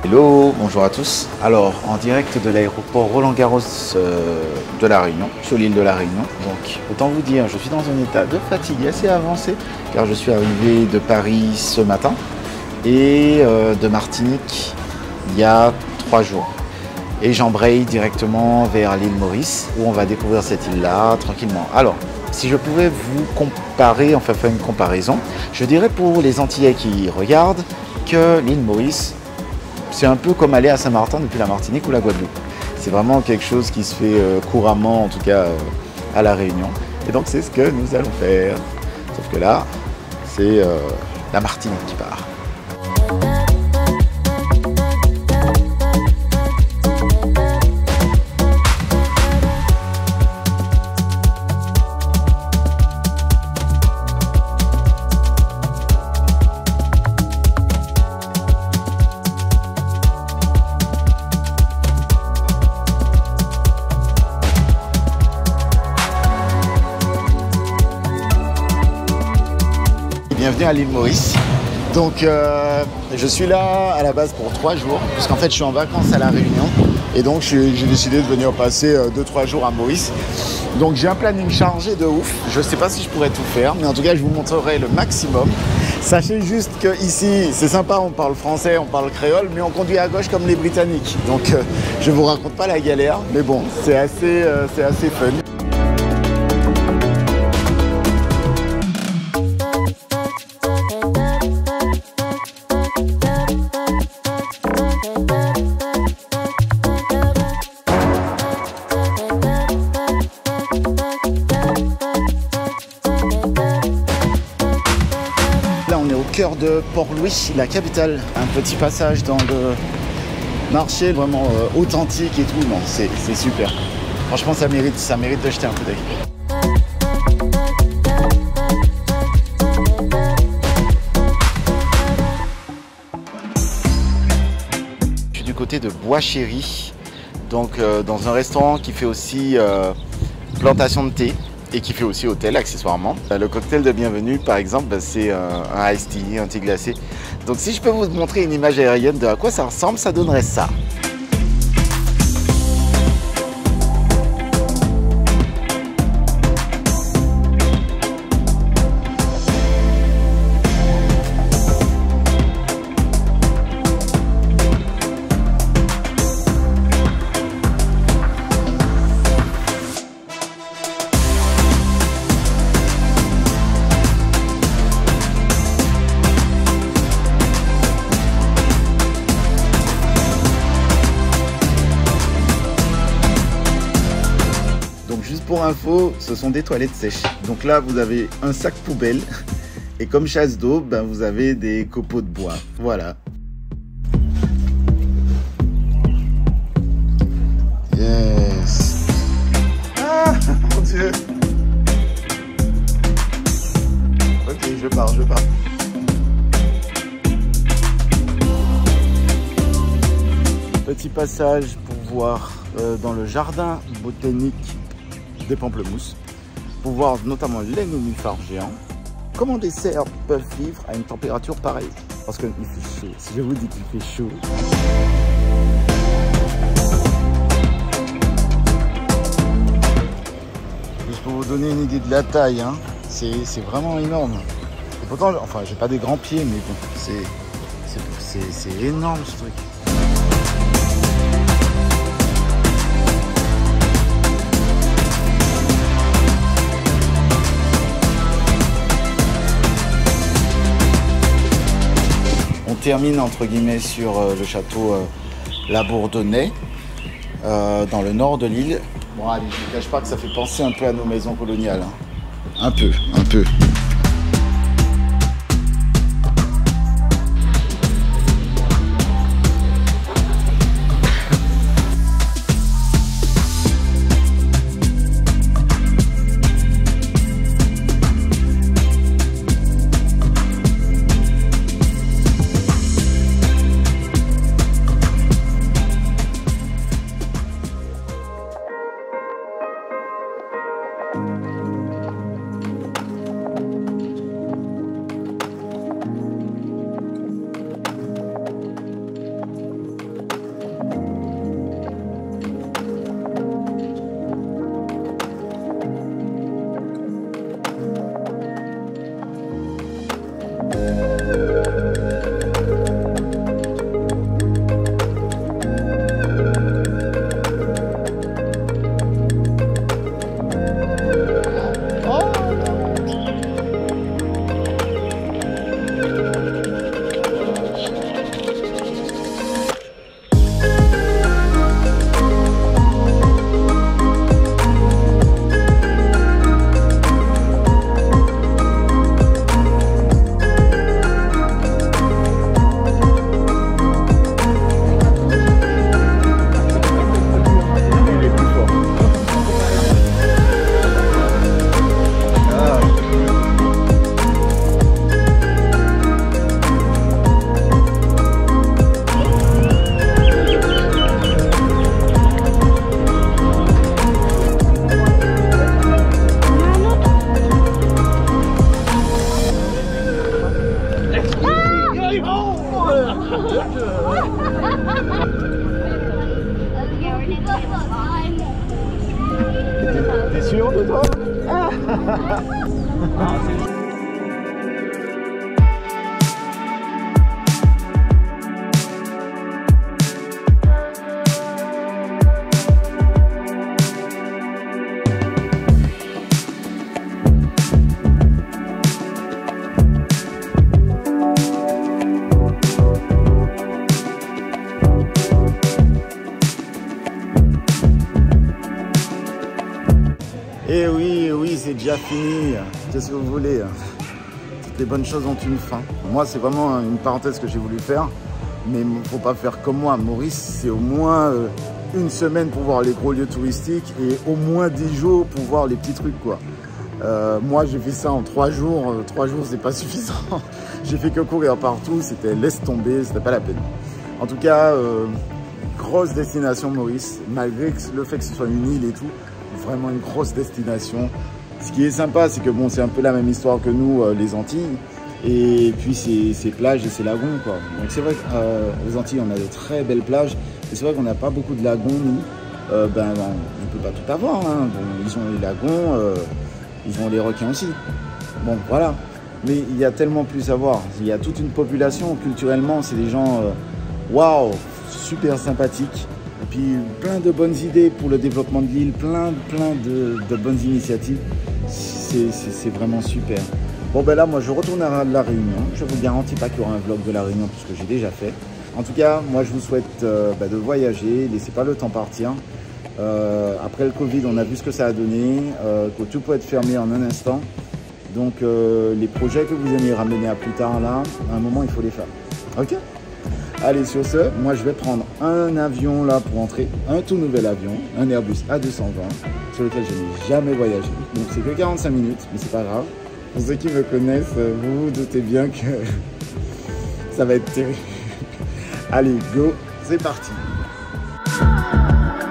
Hello, bonjour à tous. Alors, en direct de l'aéroport Roland-Garros de La Réunion, sur l'île de La Réunion. Donc, autant vous dire, je suis dans un état de fatigue assez avancé, car je suis arrivé de Paris ce matin et de Martinique il y a 3 jours. Et j'embraye directement vers l'île Maurice, où on va découvrir cette île-là tranquillement. Alors, si je pouvais vous comparer, enfin faire une comparaison, je dirais pour les Antillais qui regardent que l'île Maurice, c'est un peu comme aller à Saint-Martin depuis la Martinique ou la Guadeloupe. C'est vraiment quelque chose qui se fait couramment, en tout cas à La Réunion. Et donc c'est ce que nous allons faire. Sauf que là, c'est la Martinique qui part. Bienvenue à l'île Maurice. Donc je suis là à la base pour 3 jours, puisqu'en fait je suis en vacances à La Réunion. Et donc j'ai décidé de venir passer 2-3 jours à Maurice. Donc j'ai un planning chargé de ouf. Je ne sais pas si je pourrais tout faire, mais en tout cas je vous montrerai le maximum. Sachez juste qu'ici c'est sympa, on parle français, on parle créole, mais on conduit à gauche comme les Britanniques. Donc je vous raconte pas la galère, mais bon, c'est assez fun. Cœur de Port-Louis, la capitale. Un petit passage dans le marché vraiment authentique et tout. Non, c'est super. Franchement, ça mérite de jeter un coup d'œil. Je suis du côté de Bois-Chéri, donc dans un restaurant qui fait aussi plantation de thé. Et qui fait aussi hôtel accessoirement. Le cocktail de bienvenue par exemple, c'est un iced tea, un thé glacé. Donc si je peux vous montrer une image aérienne de à quoi ça ressemble, ça donnerait ça. Pour info, ce sont des toilettes sèches. Donc là, vous avez un sac poubelle et comme chasse d'eau, ben, vous avez des copeaux de bois. Voilà. Yes. Ah, mon Dieu. Ok, je pars. Petit passage pour voir dans le jardin botanique des pamplemousses, pour voir notamment les nénuphars géants. Comment des cerfs peuvent vivre à une température pareille? Parce qu'il fait chaud. Si je vous dis qu'il fait chaud. Juste pour vous donner une idée de la taille, hein, c'est vraiment énorme. Et pourtant, enfin, j'ai pas des grands pieds, mais bon, c'est énorme ce truc. Termine entre guillemets sur le château La Bourdonnais dans le nord de l'île. Bon allez, je ne cache pas que ça fait penser un peu à nos maisons coloniales, hein. Un peu. way home. T'es sûr de toi? Eh oui, c'est déjà fini. Qu'est-ce que vous voulez? Toutes les bonnes choses ont une fin. Moi, c'est vraiment une parenthèse que j'ai voulu faire. Mais il ne faut pas faire comme moi. Maurice, c'est au moins une semaine pour voir les gros lieux touristiques et au moins 10 jours pour voir les petits trucs, quoi. Moi, j'ai fait ça en 3 jours. 3 jours, c'est pas suffisant. J'ai fait que courir partout. C'était laisse tomber, c'était pas la peine. En tout cas, grosse destination Maurice, malgré le fait que ce soit une île et tout. Vraiment une grosse destination. Ce qui est sympa, c'est que bon, c'est un peu la même histoire que nous, les Antilles. Et puis ces plages et ces lagons, quoi. Donc c'est vrai qu'aux Antilles, on a de très belles plages. Et c'est vrai qu'on n'a pas beaucoup de lagons, nous. On ne peut pas tout avoir. Hein. Bon, ils ont les lagons, ils ont les requins aussi. Bon, voilà. Mais il y a tellement plus à voir. Il y a toute une population, culturellement, c'est des gens, waouh, super sympathiques. Et puis plein de bonnes idées pour le développement de l'île, plein de bonnes initiatives. C'est vraiment super. Bon ben là, moi je retourne à La Réunion. Je vous garantis pas qu'il y aura un vlog de La Réunion puisque j'ai déjà fait. En tout cas, moi je vous souhaite de voyager, laissez pas le temps partir. Après le Covid, on a vu ce que ça a donné, que tout peut être fermé en un instant. Donc les projets que vous aimez ramener à plus tard là, à un moment il faut les faire. Ok ? Allez, sur ce, moi je vais prendre un avion là pour entrer, un tout nouvel avion, un Airbus A220 sur lequel je n'ai jamais voyagé. Donc c'est que 45 minutes, mais c'est pas grave. Pour ceux qui me connaissent, vous vous doutez bien que ça va être terrible. Allez, go, c'est parti.